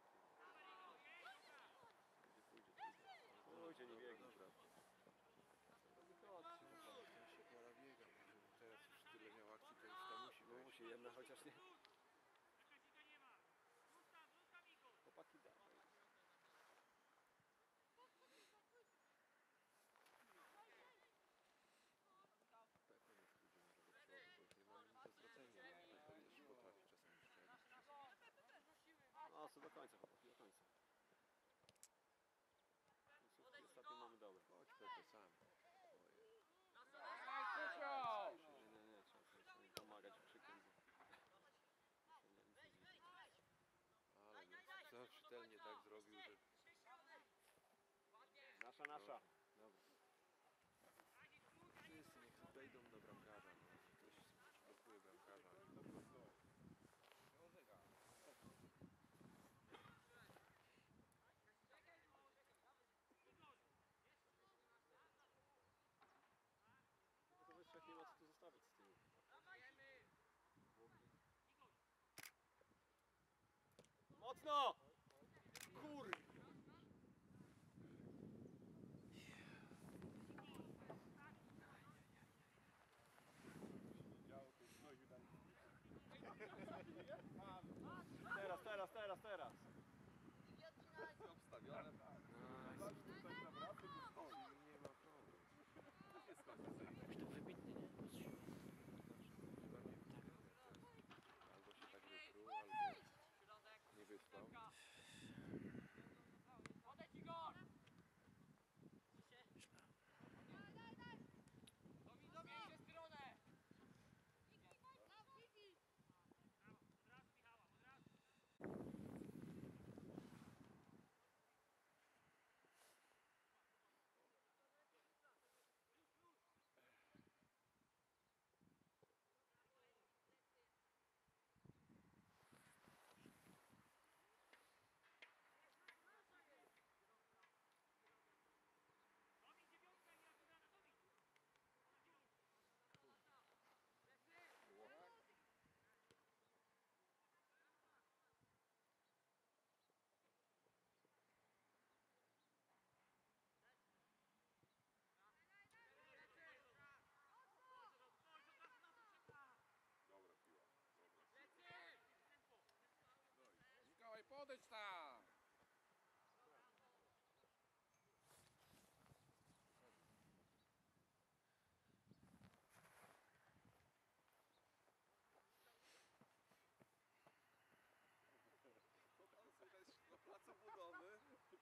Gdzie pójdzie, to idzie. Pójdzie, nie biegnie. Wychodźcie, no pan, ten się pora biega. Może teraz już tyle miał akcji, to już tam musi No wejść. musi jedna, chociaż nie. Chłopaki, dawaj. Pewnie niech pójdzie może do przodu, bo już nie ma nic do stracenia. To też potrafi czasami strzelić. No, co do końca, chłopaki, do końca. Końcówki ostatnio mamy dobre. Chodź Pepe sam. Ojej. Nie, nie, nie, trzeba sobie pomagać krzykiem. Bo się nie, nic nie widzi. Ale no, co czytelnie tak zrobił, że... Nasza, nasza. Dobra. Wszyscy niech tu wejdą do bramkarza, no. Ktoś blokuje bramkarza. No to wystrzech nie ma co tu zostawić z tyłu. Mocno! Kur... Działo to znowu tam. Teraz, teraz, teraz, teraz. Obstawione. Zawsze tutaj naprawdę nie stoi. Nie ma problemu. Jakoś to wybitnie, nie? Chyba nie. Albo się tak wypruł, albo nie wyspał. Podejdź tam! Placu budowy.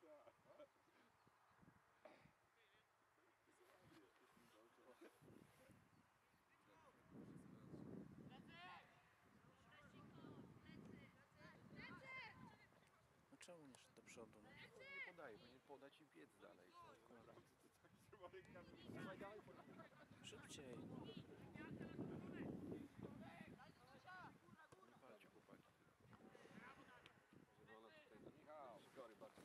No czemu nie szedł do przodu? No? Nie podaje, powinien podać i biec dalej. Chyba rękami Szybciej. Nie walcie chłopaki. Żeby ona tutaj na Michał. Gory bardzo.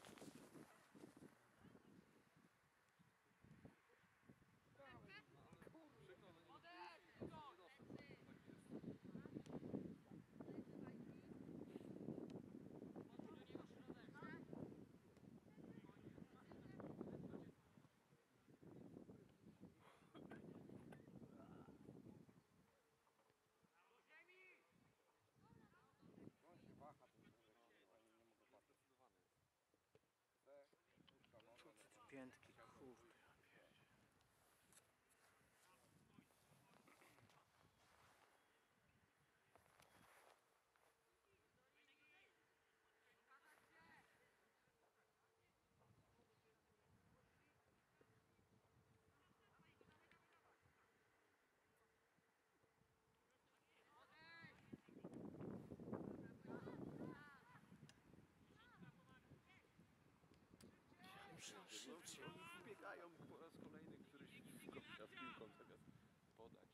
On się waha, to myślę, że kurwa, nie, nie mogę patrzeć. Chce, puszcza nogę, ale to- Piętki, kurde. Muszę szybciej. Oni wbiegają po raz kolejny, któryś kopcia z piłką zamiast podać.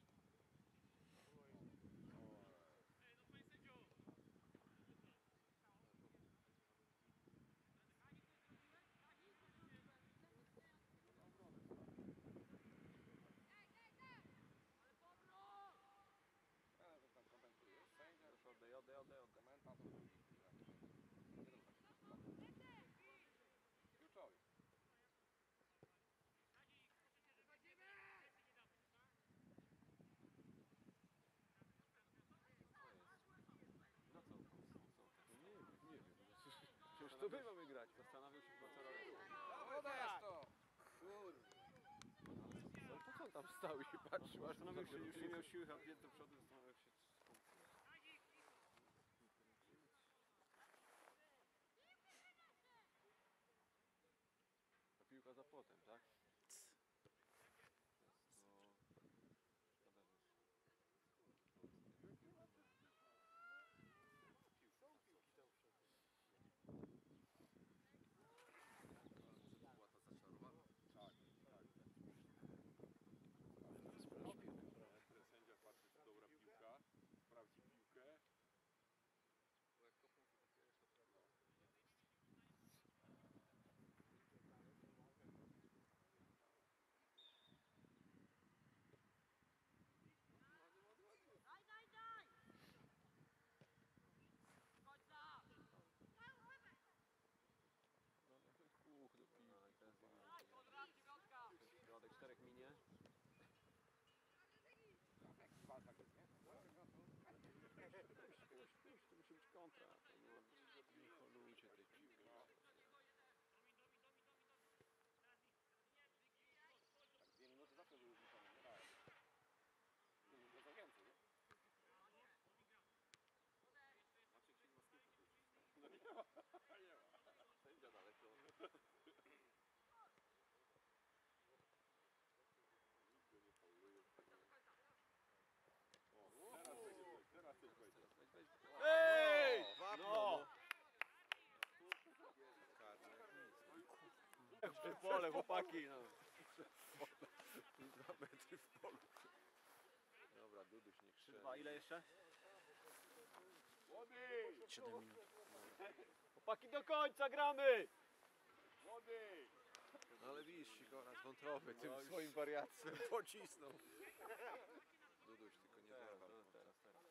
Ja, że tam komentuje. Sędzia, Już oddaj, oddaj, oddaj, oddaj. komentator drugi. Jeden taki kluczowy. No co? Co? No nie wiem, nie wiem. Przecież to my mamy grać. Zastanawiał się chyba co robić. Dobre jest to! Kurde. Ale po co on tam stał i patrzył, aż Zastanawiał się, już nie miał siły, a biec do przodu, zastanawiał się skąd. Ta piłka za płotem, tak? No, szkoda, że... Była ta zaczarowana. Tak, tak. Sprawdź piłkę. ten sędzia patrzy, czy dobra piłka, sprawdzi piłkę. No ale ten kuch do piłki. No i teraz wiemy, środek czterech minie. Dwa tak jest, nie? To musi być kontra. To nie ma być. Nie holujcie tej piłki. Tak, dwie minuty zawsze były wliczone, nie dałem. Dwie minuty za więcej, nie? Maciek się ma skutku. No nie ma, nie ma. Sędzia daleko. Nikt go nie fauluje. O, teraz będzie coś, teraz coś będzie. Weź, weź. Ej! No! W pole, chłopaki! No. Dwa metry w polu. Dobra, Duduś niech strzeli. Dwa, ile jeszcze? Młody! siedem minut. Chłopaki do końca gramy! Młody! No ale widzisz, Sikora z wątroby tym swoim wariactwem pocisnął. Duduś tylko nie Teraz, zerwał. teraz, teraz, teraz.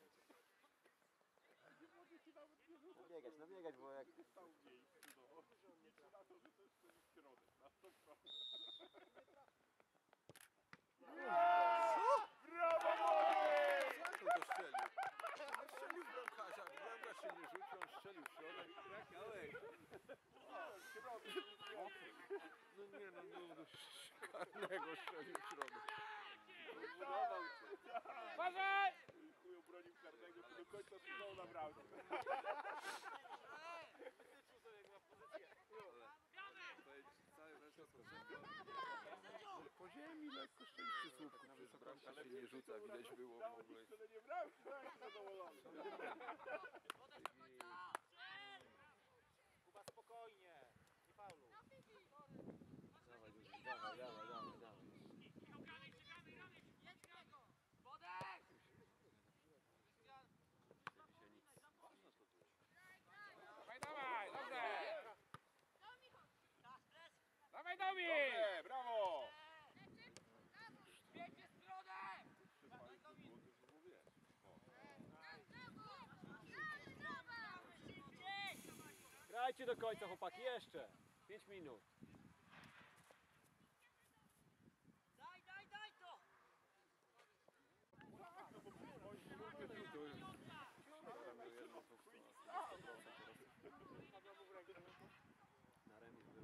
Nabiegać, nabiegać, bo jak... Stał w miejscu, no. Liczy na to, że to jest ten środek, na sto procent. Brawo, młody! Jak on to strzelił? On strzelił w bramkarza, bramkarz się nie rzucił, on strzelił w środek. Ale karnego strzelił w środek. Budował cię. Uważaj! Chuj obronił karnego, to do końca strzał na bramkę. Cały mecz po ziemi lekko strzelił przy słupku. Przecież bramka się nie rzuca, widać było w ogóle. To nie bramki, to jest zadowolony. Kuba, spokojnie. Nie fauluj. Dawaj, Duży, dawaj, dawaj, dawaj, dawaj. Dawaj, dawaj, dobrze. Dawaj, Domi! Dobrze, brawo! Grajcie do końca, chłopaki, jeszcze. pięć minut. Na remis był.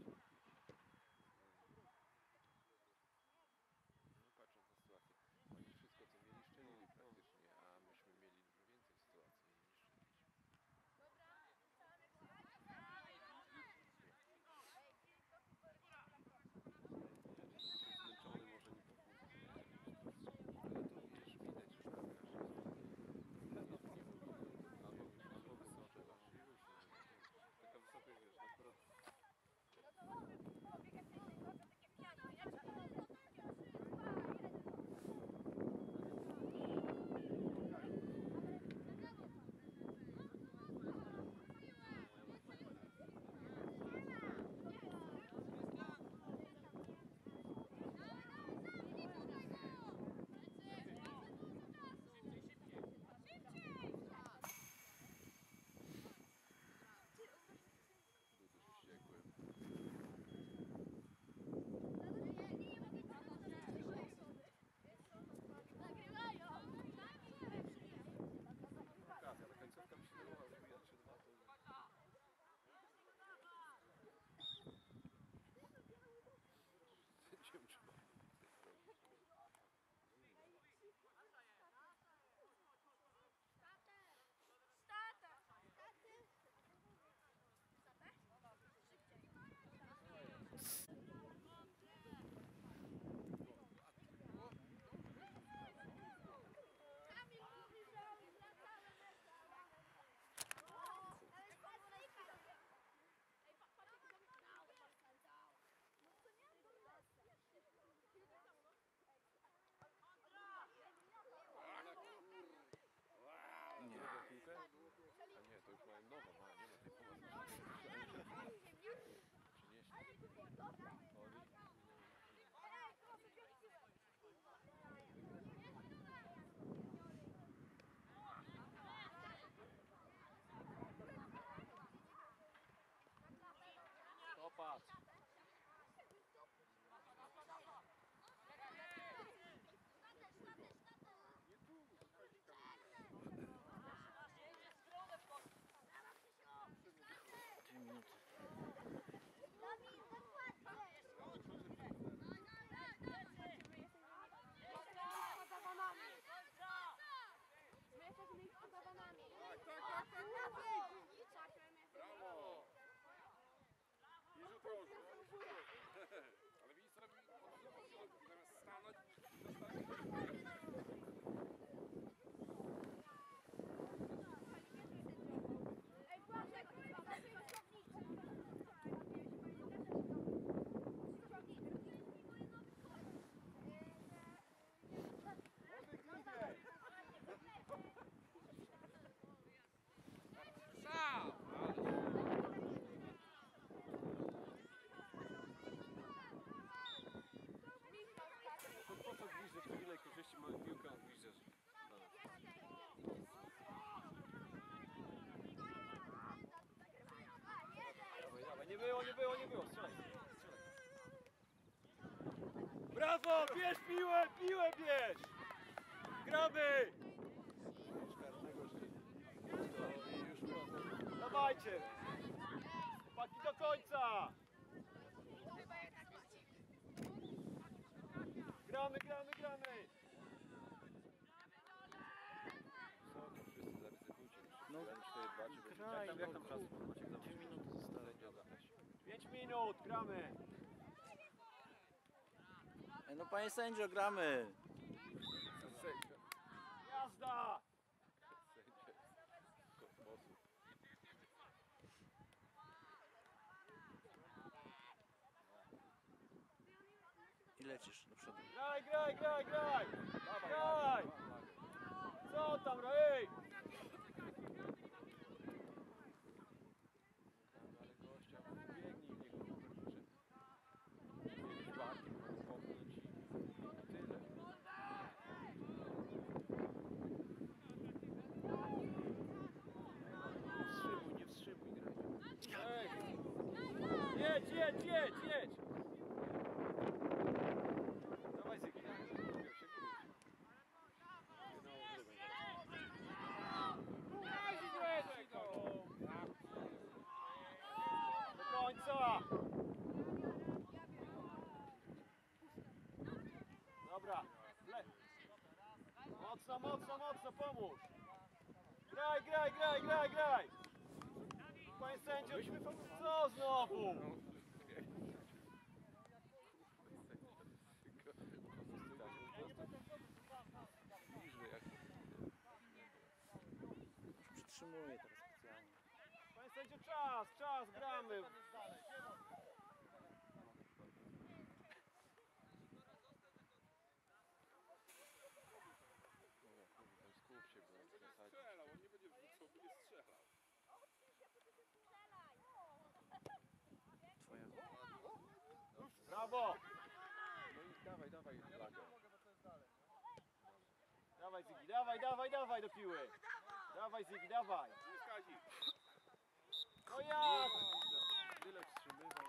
No patrząc na sytuację, oni wszystko co mieli szczelili praktycznie, a myśmy mieli dużo więcej sytuacji i nie szczeliliśmy. Zmęczony może nie powrócić. Ale to wiesz, widać już na każdym. Albo, albo wysoce, taka wysokość, wiesz, akurat sędziom trzeba. Nie, piłkę? A nie, to już mają nową, a nie ma tej poważnej. Przynieśli. Popatrz. Dwie minuty. My jesteśmy ich podawanami. Brawo! I rzut rożny. Ale widzisz co robi? On zamiast stanąć, Ej, Błaszek, Strzał! Po, po co gwizdesz, to ile korzyści mają piłkę, a gwizdesz. Dawaj, dawaj, nie było, nie było, nie było, strzelaj, strzelaj. Brawo, bierz piłę, piłę bierz! Gramy! Karnego szczeli. I już proszę. Dawajcie! Chłopaki do końca! chyba jednak Maciek. gramy, gramy, gramy! Co to wszyscy zaryzykujcie? No, cztery dwa, czy będzie... graj, Jak tam, jak tam no, czas? kur- Maciek, zobacz. Dwie minuty zostały. Sędzia zaprosił. pięć minut, gramy! Ej, no panie sędzio, gramy! Sędzia. Jazda! Sędzia. Kosmosu. I lecisz do przodu. Graj, graj, graj, graj! Dawaj, Graj! dawaj. Co tam, ej! Ale gościa, biegnij w niego, Robert, przyszedł. Kiedyś bardziej, popchnąć i tyle. Nie wstrzymuj, nie wstrzymuj, graj. Ej! Jedź, jedź, jedź, jedź! Dawaj, Zygi. Lubią się gubić. Do końca! Dobra, le. Mocno, mocno, mocno, pomóż! Graj, graj, graj, graj, graj! Panie sędzio, co znowu? Niżej jak... Już przytrzymuję teraz specjalnie. Panie sędzio, czas, czas, gramy! Dobra, kurwa, to skup się, bo w zasadzie... Strzelał, on nie będzie wrzucał, będzie strzelał. Twoja. Brawo! No i dawaj, dawaj, Lager. Dawaj, Zygi, dawaj, dawaj, dawaj do piły! Dawaj, Zygi, dawaj! Nie skazi. No jak? Tyle wstrzymywał.